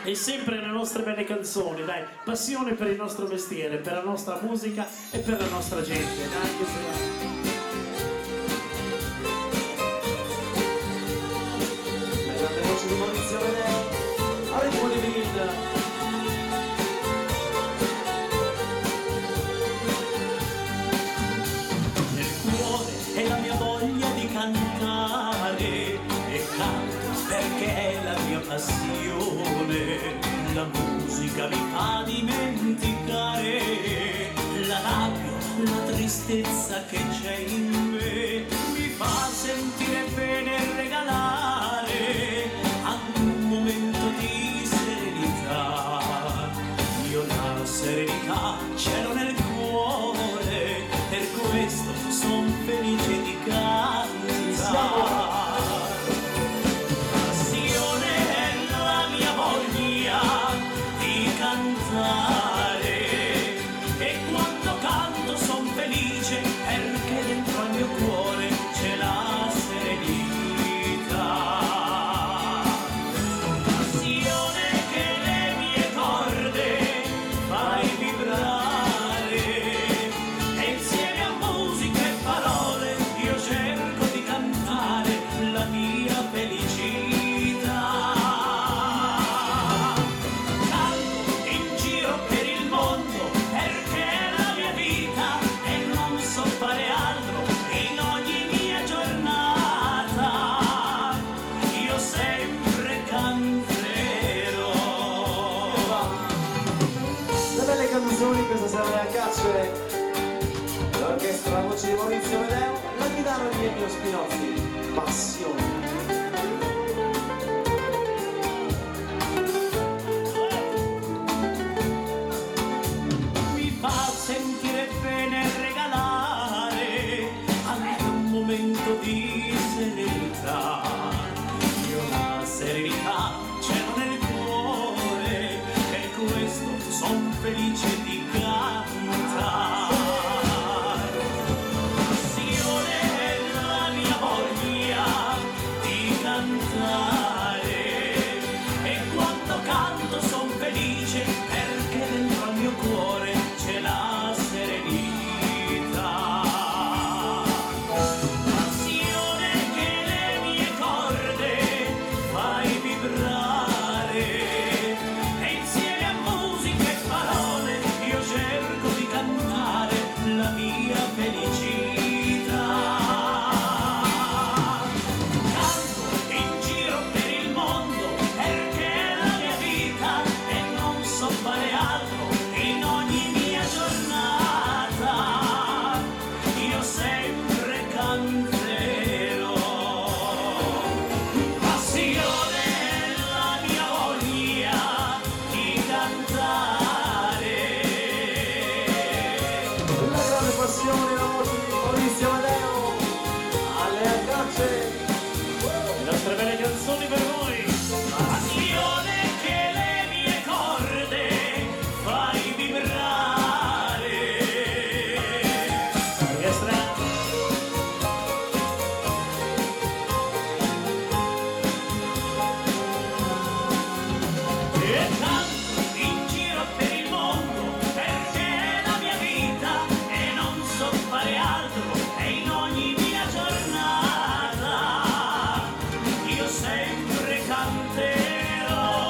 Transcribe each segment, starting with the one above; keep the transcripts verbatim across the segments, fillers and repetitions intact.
E sempre le nostre belle canzoni, dai, passione per il nostro mestiere, per la nostra musica e per la nostra gente, anche se... Di Maurizio Vedeo, a ritmo di vinil. Nel cuore è la mia voglia di cantare e canto perché è la mia passione. La musica mi fa dimenticare la rabbia, la tristezza che c'è in me, mi fa sentire bene e regalare un momento di serenità. Io la serenità ce l'ho nel cuore, per questo son felice di cantare. Passione è la mia voglia di cantare e quando canto son felice perché dentro al mio cuore c'è la serenità. Canzoni questa sera a Cacciere, l'orchestra La Voce di Maurizio Vedeo, la chitarra di Ennio Spinozzi, Passione. Mi fa sentire bene e regalare anche un momento di serenità. Io la serenità ce l'ho nel cuore, per questo son felice di cantare. Passione è la mia voglia di cantare e quando canto son felice perché dentro al mio cuore c'è la serenità. Passione che le mie corde fai vibrare e insieme a musica e parole io cerco di cantare la mia felicità. Canto in giro per il mondo perché è la mia vita e non so fare altro in ogni mia giornata. Io sempre canterò. Passione è la mia voglia di cantare. La grande passione, la voce di Maurizio Vedeo, alle Agacce. Le nostre belle canzoni per voi. Passione che le mie corde fai vibrare. Orchestra. E canto in giro per il mondo perché è la mia vita e non so fare altro e in ogni mia giornata io sempre canterò.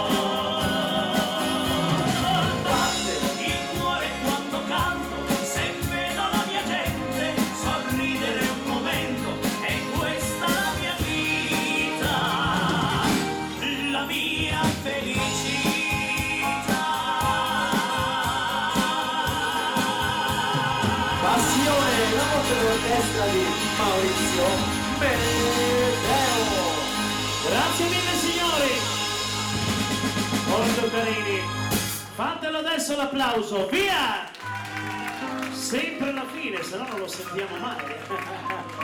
Batte il cuore quando canto, se vedo la mia gente sorridere un momento, e questa la mia vita, la mia felicità. Passione, la voce dell'orchestra di Maurizio Vedeo. Grazie mille signori. Molto carini. Fatelo adesso l'applauso, via! Sempre alla fine, se no non lo sentiamo mai.